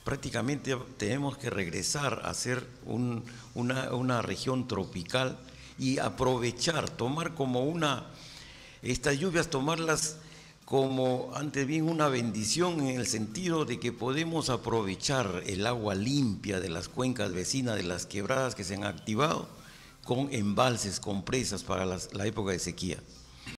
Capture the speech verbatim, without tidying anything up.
prácticamente tenemos que regresar a ser un, una, una región tropical y aprovechar, tomar como una, estas lluvias, tomarlas como antes bien una bendición, en el sentido de que podemos aprovechar el agua limpia de las cuencas vecinas, de las quebradas que se han activado, con embalses, con presas para las, la época de sequía.